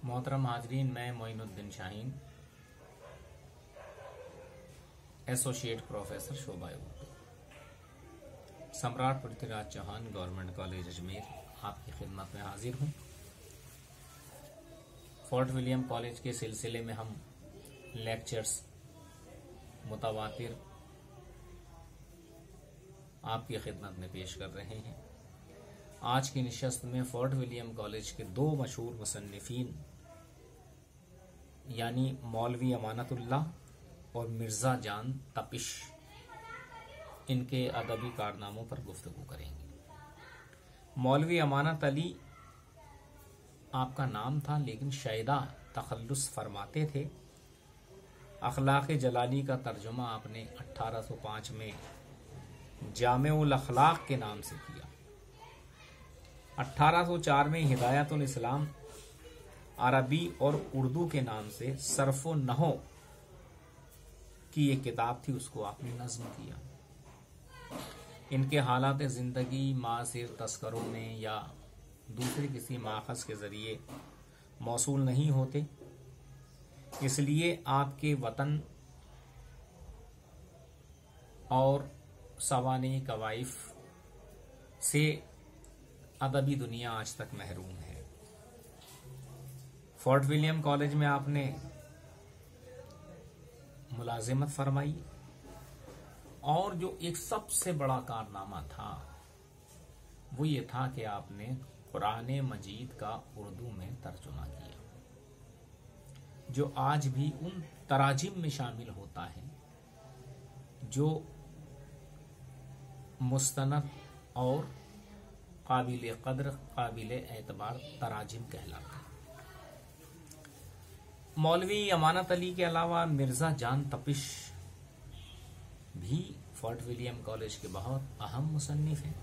मोहतरम हाजरीन, मैं मोइनुद्दीन शाहीन, एसोसिएट प्रोफेसर शोबा उर्दू, सम्राट पृथ्वीराज चौहान गवर्नमेंट कॉलेज अजमेर आपकी खिदमत में हाजिर हूँ। फोर्ट विलियम कॉलेज के सिलसिले में हम लेक्चर्स मुतवातिर आपकी खिदमत में पेश कर रहे हैं। आज की नशस्त में फोर्ट विलियम कॉलेज के दो मशहूर मुसन्निफीन यानी मौलवी अमानतुल्लाह और मिर्ज़ा जान तपिश, इनके अदबी कारनामों पर गुफ्तगू करेंगे। मौलवी अमानत अली आपका नाम था, लेकिन शायदा तखल्लुस फरमाते थे। अखलाक़ जलाली का तर्जुमा आपने 1805 में जामे-उल अखलाक के नाम से किया। 1804 में हिदायतुल इस्लाम अरबी और उर्दू के नाम से सरफ़ो नहो की एक किताब थी, उसको आपने नज़्म किया। इनके हालात ज़िंदगी मासिर तस्करों में या दूसरे किसी माखज़ के ज़रिए मौसूल नहीं होते, इसलिए आपके वतन और सवाने कवाइफ से अदबी दुनिया आज तक महरूम है। फोर्ट विलियम कॉलेज में आपने मुलाजिमत फरमाई और जो एक सबसे बड़ा कारनामा था वो ये था कि आपने कुरान मजीद का उर्दू में तर्जुमा किया, जो आज भी उन तराजिम में शामिल होता है जो मुस्तनद और काबिल कद्र काबिल एतबार तराजिम कहलाता है। मौलवी अमानत अली के अलावा मिर्ज़ा जान तपिश भी फोर्ट विलियम कॉलेज के बहुत अहम मुसन्निफ हैं।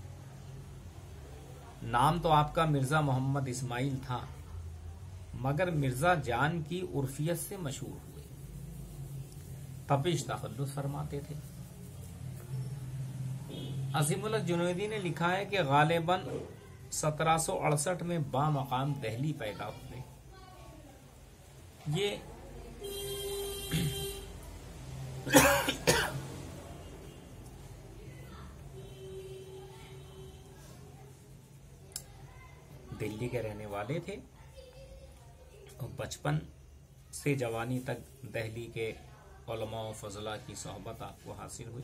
नाम तो आपका मिर्ज़ा मोहम्मद इस्माइल था, मगर मिर्ज़ा जान की उर्फियत से मशहूर हुए। तपिश तखल्लुस फरमाते थे। अज़ीमुल हक जुनैदी ने लिखा है कि गालिबन 1768 में बामकाम दहली पैदा हुए। ये दिल्ली के रहने वाले थे और बचपन से जवानी तक दिल्ली के उलमा व फजला की सोहबत आपको हासिल हुई।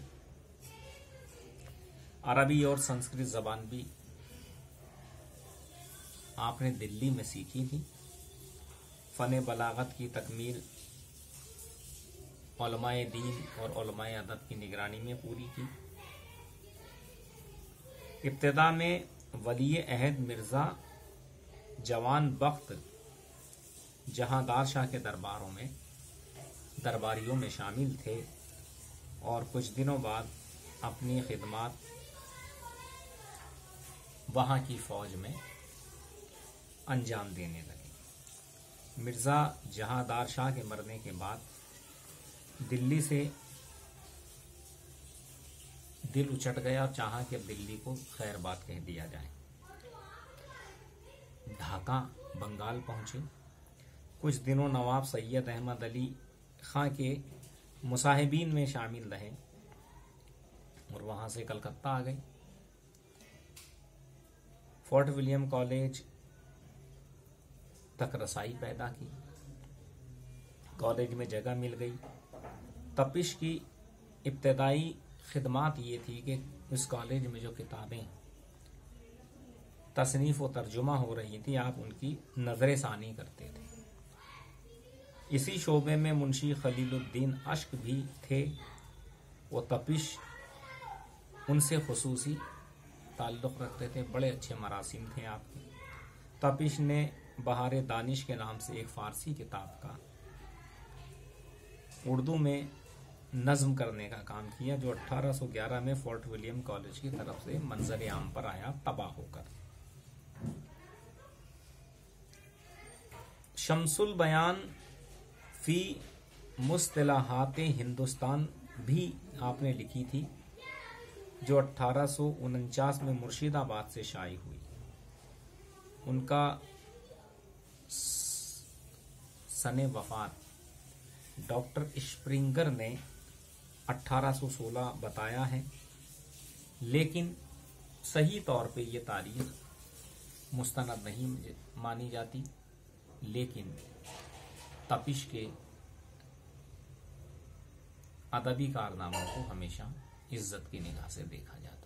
अरबी और संस्कृत जबान भी आपने दिल्ली में सीखी थी। फ़न बलागत की तकमील उलमाए दीन और उलमाए अदब की निगरानी में पूरी की। इब्तिदा में वली अहद मिर्ज़ा जवान बख्त जहांदार शाह के दरबारियों में शामिल थे और कुछ दिनों बाद अपनी खिदमत वहां की फौज में अंजाम देने लगे। मिर्ज़ा जहांदार शाह के मरने के बाद दिल्ली से दिल उचट गया और चाहा कि अब दिल्ली को खैरबाद कह दिया जाए। ढाका बंगाल पहुंचे। कुछ दिनों नवाब सैयद अहमद अली खां के मुसाहिबीन में शामिल रहे और वहां से कलकत्ता आ गए। फोर्ट विलियम कॉलेज तक रसाई पैदा की। कॉलेज में जगह मिल गई। तपिश की इब्तदाई खिदमात ये थी कि इस कॉलेज में जो किताबें तसनीफ व तर्जुमा हो रही थी, आप उनकी नजर सानी करते थे। इसी शोबे में मुंशी खलीलुद्दीन अश्क भी थे। वो तपिश उनसे खुसूसी ताल्लुक़ रखते थे। बड़े अच्छे मरासिम थे आपके। तपिश ने बहार दानिश के नाम से एक फ़ारसी किताब का उर्दू में नज़्म करने का काम किया, जो 1811 में फोर्ट विलियम कॉलेज की तरफ से मंजर आम पर आया तबाह होकर। शम्सुल बयान फी मुस्तलाहात हिंदुस्तान भी आपने लिखी थी, जो 1849 में मुर्शिदाबाद से शाई हुई। उनका सने वफात डॉक्टर स्प्रिंगर ने 1816 बताया है, लेकिन सही तौर पे ये तारीख मुस्तनद नहीं मानी जाती, लेकिन तपिश के अदबी कारनामों को हमेशा इज्जत की निगाह से देखा जाता है।